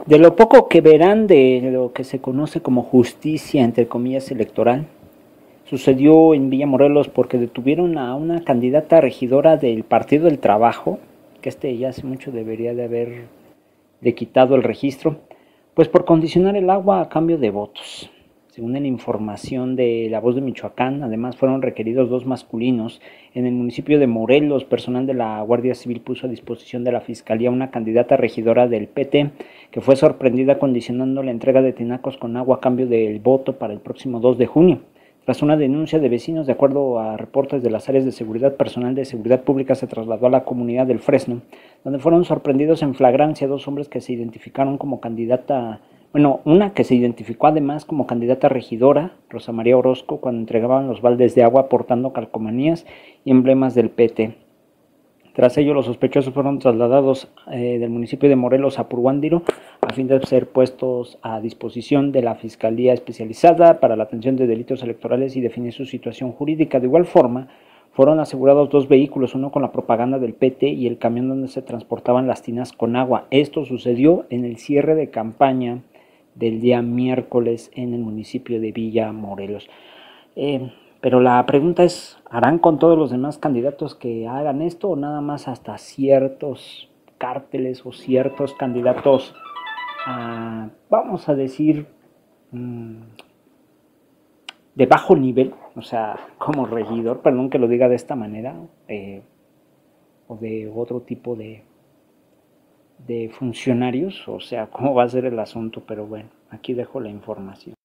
De lo poco que verán de lo que se conoce como justicia, entre comillas, electoral, sucedió en Villa Morelos porque detuvieron a una candidata regidora del Partido del Trabajo, que ya hace mucho debería de haberle quitado el registro, pues por condicionar el agua a cambio de votos. Según la información de La Voz de Michoacán, además fueron requeridos 2 masculinos. En el municipio de Morelos, personal de la Guardia Civil puso a disposición de la Fiscalía una candidata regidora del PT que fue sorprendida condicionando la entrega de tinacos con agua a cambio del voto para el próximo 2 de junio. Tras una denuncia de vecinos, de acuerdo a reportes de las áreas de seguridad, personal de seguridad pública se trasladó a la comunidad del Fresno, donde fueron sorprendidos en flagrancia 2 hombres que se identificaron como candidata, una que se identificó además como candidata regidora, Rosa María Orozco, cuando entregaban los baldes de agua portando calcomanías y emblemas del PT. Tras ello, los sospechosos fueron trasladados del municipio de Morelos a Purhuándiro a fin de ser puestos a disposición de la Fiscalía Especializada para la Atención de Delitos Electorales y definir su situación jurídica. De igual forma, fueron asegurados 2 vehículos, uno con la propaganda del PT y el camión donde se transportaban las tinas con agua. Esto sucedió en el cierre de campaña del día miércoles en el municipio de Villa Morelos. Pero la pregunta es, ¿harán con todos los demás candidatos que hagan esto o nada más hasta ciertos cárteles o ciertos candidatos, vamos a decir, de bajo nivel, o sea, como regidor, perdón que lo diga de esta manera, o de otro tipo de funcionarios? O sea, ¿cómo va a ser el asunto? Pero bueno, aquí dejo la información.